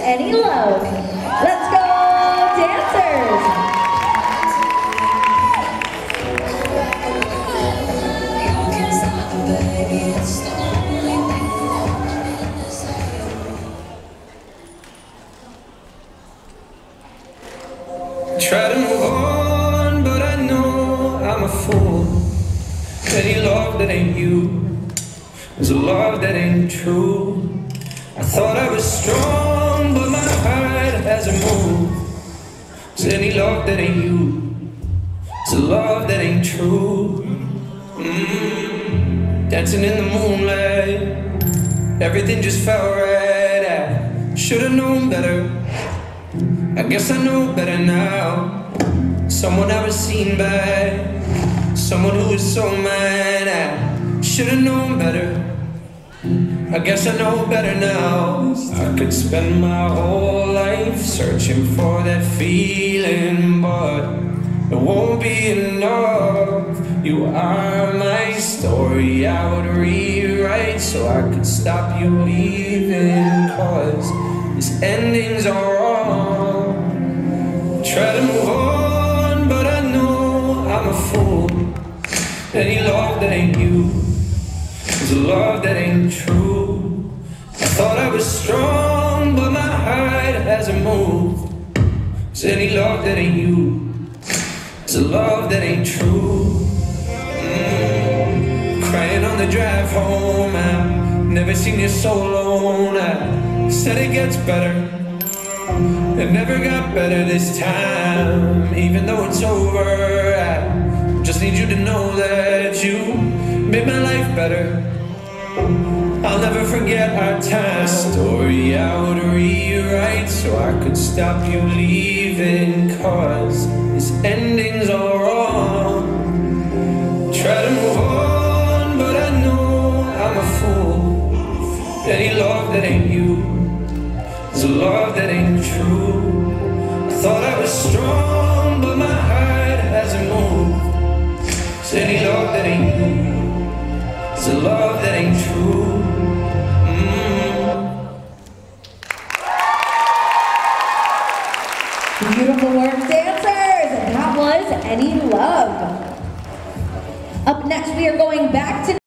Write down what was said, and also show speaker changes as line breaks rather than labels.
Any Love. Let's go, dancers!
Try to move on, but I know I'm a fool. Any love that ain't you is a love that ain't true. I thought I was strong, but my heart hasn't moved. Is any love that ain't you is a love that ain't true. Dancing in the moonlight, everything just felt right. I should've known better. I guess I know better now. Someone I was seen by, someone who was so mine. I should've known better. I guess I know better now. I could spend my whole life searching for that feeling, but it won't be enough. You are my story I would rewrite so I could stop you leaving, 'cause these endings are wrong. Try to move on, but I know I'm a fool. Any love that ain't you is a love that ain't true. I thought I was strong, but my heart hasn't moved. Is any love that ain't you is a love that ain't true. Crying on the drive home, I've never seen you so alone. I said it gets better, it never got better this time. Even though it's over, I just need you to know that you made my life better. I'll never forget our time. A story I would rewrite so I could stop you leaving, 'cause these endings are wrong. Try to move on, but I know I'm a fool. Any love that ain't you is a love that ain't true. I thought I was strong, but my heart hasn't moved. Is any love that ain't you is a love that ain't true.
Beautiful work, dancers! That was Any Love. Up next, we are going back to